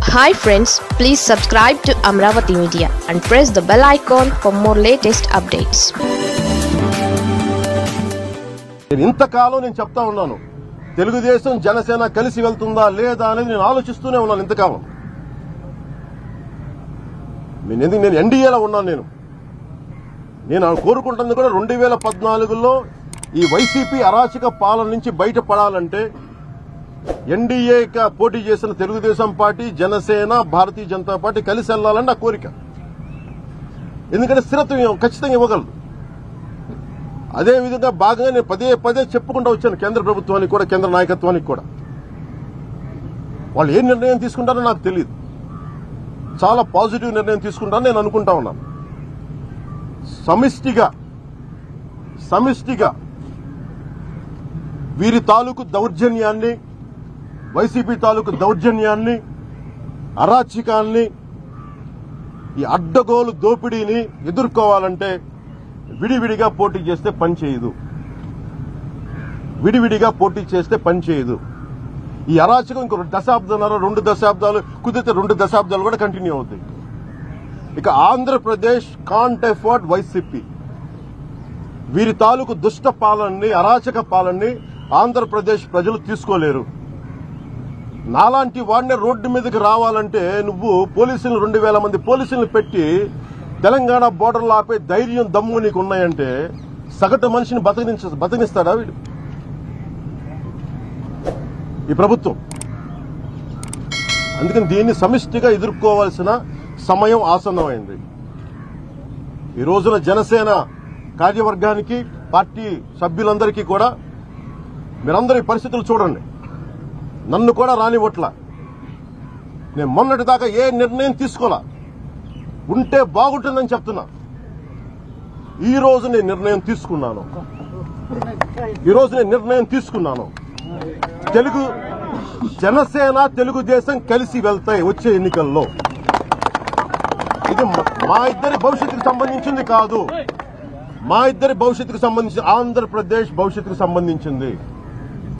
Hi friends, please subscribe to Amaravathi Media and press the bell icon for more latest updates. ఇంతకాలం నేను చెప్తా ఉన్నాను, తెలుగుదేశం జనసేన కలిసి వెళ్తుందా లేదా అనేది నేను ఆలోచిస్తూనే ఉన్నాను. ఇంతకాలం నేను ఎన్డీఏలో ఉన్నాను. నేను కోరుకుంటుంది కూడా 2014లో ఈ వైసీపీ అరాచక పాలన నుంచి బయటపడాలంటే ఎన్డీఏగా పోటీ చేసిన తెలుగుదేశం పార్టీ, జనసేన, భారతీయ జనతా పార్టీ కలిసి వెళ్లాలని నా కోరిక. ఎందుకంటే స్థిరత్వం ఖచ్చితంగా ఇవ్వగలదు. అదేవిధంగా భాగంగా నేను పదే చెప్పుకుంటూ వచ్చాను కేంద్ర ప్రభుత్వానికి కూడా, కేంద్ర నాయకత్వానికి కూడా. వాళ్ళు ఏ నిర్ణయం తీసుకుంటారో నాకు తెలియదు. చాలా పాజిటివ్ నిర్ణయం తీసుకుంటారని నేను అనుకుంటా ఉన్నాను. సమిష్టిగా వీరి తాలూకు దౌర్జన్యాన్ని, వైసీపీ తాలూకు దౌర్జన్యాన్ని, అరాచకాన్ని, ఈ అడ్డగోలు దోపిడీని ఎదుర్కోవాలంటే విడివిడిగా పోటీ చేస్తే పని చేయదు. ఈ అరాచకం ఇంకో దశాబ్దాలు, 2 దశాబ్దాలు, కుదిరితే 2 దశాబ్దాలు కూడా కంటిన్యూ అవుతాయి. ఇక ఆంధ్రప్రదేశ్ కాంట్ ఎఫోర్డ్ వైసీపీ. వీరి తాలూకు దుష్ట పాలనని, అరాచక పాలనని ఆంధ్రప్రదేశ్ ప్రజలు తీసుకోలేరు. నాలాంటి వాడిని రోడ్డు మీదకి రావాలంటే నువ్వు పోలీసులు 2000 మంది పోలీసులను పెట్టి తెలంగాణ బోర్డర్లో ఆపే ధైర్యం, దమ్ము నీకు ఉన్నాయంటే సగటు మనిషిని బతికిస్తాడా వీడు ఈ ప్రభుత్వం? అందుకని దీన్ని సమిష్టిగా ఎదుర్కోవాల్సిన సమయం ఆసన్నమైంది. ఈ రోజున జనసేన కార్యవర్గానికి, పార్టీ సభ్యులందరికీ కూడా మీరందరూ ఈ పరిస్థితులు చూడండి. నన్ను కూడా రానివ్వట్లా. నేను మొన్నటి దాకా ఏ నిర్ణయం తీసుకోలా. ఉంటే బాగుంటుందని చెప్తున్నా. ఈ రోజు నేను నిర్ణయం తీసుకున్నాను. జనసేన, తెలుగుదేశం కలిసి వెళ్తాయి వచ్చే ఎన్నికల్లో. ఇది మా ఇద్దరి భవిష్యత్తుకు సంబంధించింది కాదు. మా ఇద్దరి భవిష్యత్తుకు సంబంధించి ఆంధ్రప్రదేశ్ భవిష్యత్తుకు సంబంధించింది.